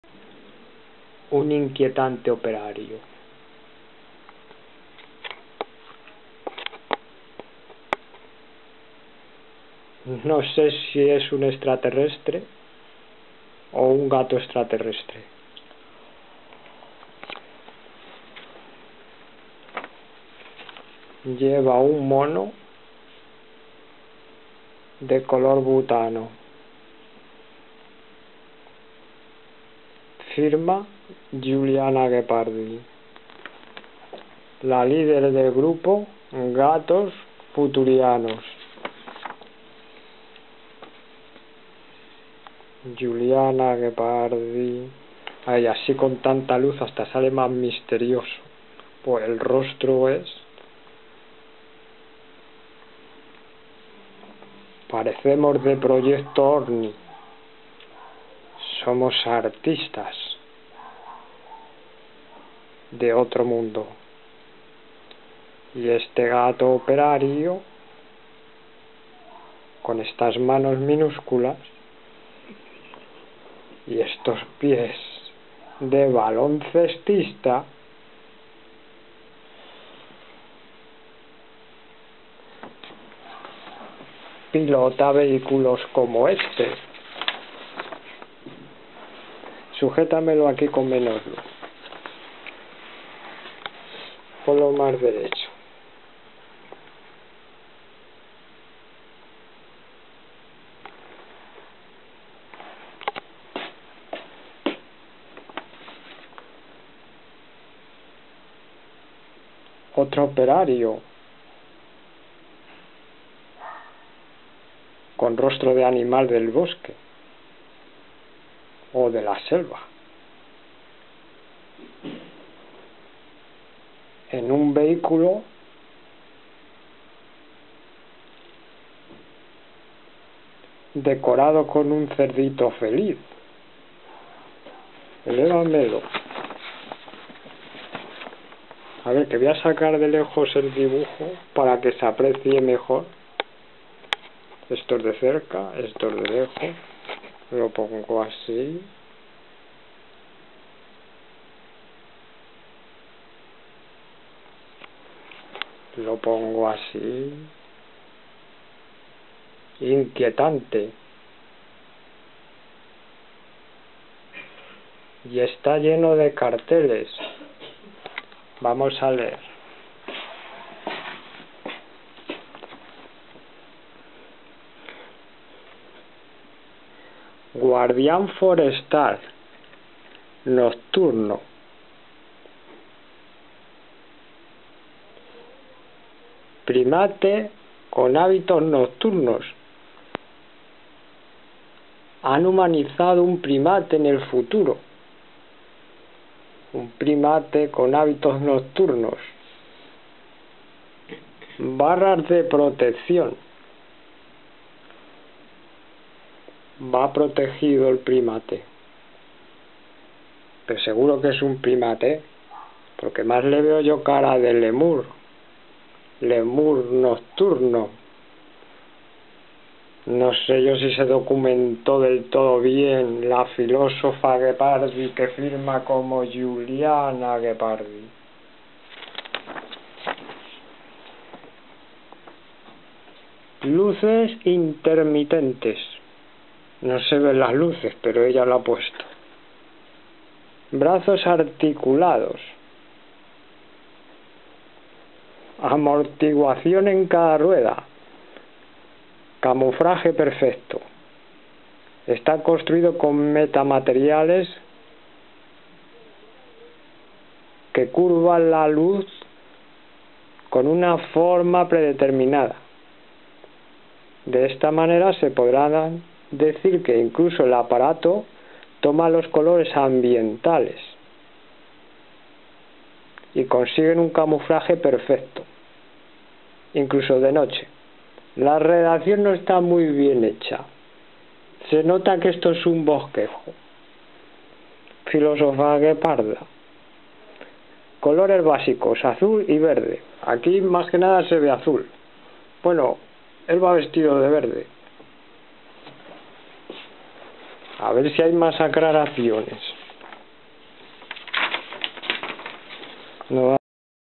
Un inquietante operario. No sé si es un extraterrestre o un gato extraterrestre. Lleva un mono de color butano. Firma Giuliana Ghepardi, la líder del grupo Gatos Futurianos. Giuliana Ghepardi. Ay, así con tanta luz hasta sale más misterioso. Pues el rostro es... Parecemos de Proyecto Orni. Somos artistas de otro mundo. Y este gato operario, con estas manos minúsculas y estos pies de baloncestista, pilota vehículos como este. Sujétamelo aquí con menos luz. Ponlo más derecho. Otro operario con rostro de animal del bosque o de la selva, en un vehículo decorado con un cerdito feliz. Elévamelo. A ver, que voy a sacar de lejos el dibujo para que se aprecie mejor. Esto es de cerca, esto es de lejos. Lo pongo así. Lo pongo así. Inquietante. Y está lleno de carteles. Vamos a leer. Guardián forestal nocturno. Primate con hábitos nocturnos. Han humanizado un primate en el futuro. Un primate con hábitos nocturnos. Barras de protección. Va protegido el primate. Pero seguro que es un primate, porque más le veo yo cara de lemur. Lemur nocturno. No sé yo si se documentó del todo bien la filósofa Ghepardi, que firma como Giuliana Ghepardi. Luces intermitentes. No se ven las luces, pero ella lo ha puesto. Brazos articulados. Amortiguación en cada rueda. Camuflaje perfecto. Está construido con metamateriales que curvan la luz con una forma predeterminada. De esta manera se podrá decir que incluso el aparato toma los colores ambientales y consiguen un camuflaje perfecto, incluso de noche. La redacción no está muy bien hecha. Se nota que esto es un bosquejo. Filósofa Ghepardi. Colores básicos, azul y verde. Aquí más que nada se ve azul. Bueno, él va vestido de verde. A ver si hay más aclaraciones. No